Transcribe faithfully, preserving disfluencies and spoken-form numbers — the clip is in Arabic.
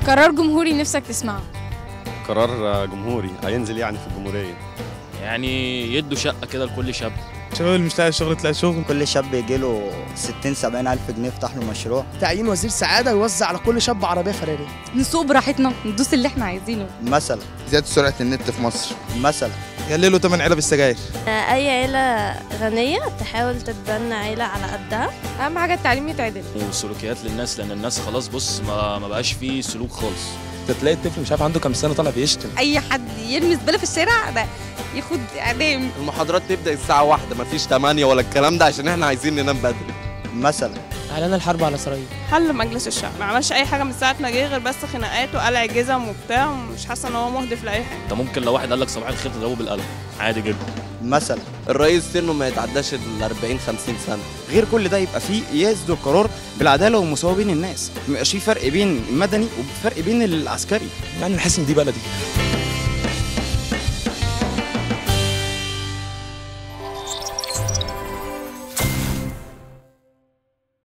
قرار جمهوري نفسك تسمعه؟ قرار جمهوري هينزل يعني في الجمهورية، يعني يدوا شقة كده لكل شاب. شغل مش لاقي شغل تلاقي شغل. كل شاب يجي له ستين سبعين ألف جنيه يفتح له مشروع. تعيين وزير سعادة يوزع على كل شاب عربية فراري. نسوق براحتنا، ندوس اللي احنا عايزينه. مثلا زيادة سرعة النت في مصر مثلا يقللوا ثمن علب السجاير. أي عيلة غنية تحاول تتبنى عيلة على قدها. أهم حاجة التعليم يتعدل وسلوكيات للناس، لأن الناس خلاص بص ما, ما بقاش فيه سلوك خالص. تلاقي الطفل مش عارف عنده كام سنة طالع بيشتم. أي حد يرمي زبالة في الشارع ده ياخد إعدام. المحاضرات تبدأ الساعة واحدة، مفيش تمانية ولا الكلام ده عشان احنا عايزين ننام بدري. مثلا اعلان الحرب على اسرائيل. حل مجلس الشعب ما عملش اي حاجه من ساعه ما جه غير بس خناقات وقلع جزم وبتاع، ومش حاسه ان هو مهدف لاي حاجه. انت ممكن لو واحد قال لك صباح الخير تضربه بالقلم عادي جدا. مثلا الرئيس سنه ما يتعداش ال أربعين خمسين سنة. غير كل ده يبقى فيه يصدر قرار بالعداله والمساواه بين الناس، ما يبقاش فيه فرق بين المدني وفرق بين العسكري. يعني نحس ان دي بلدي.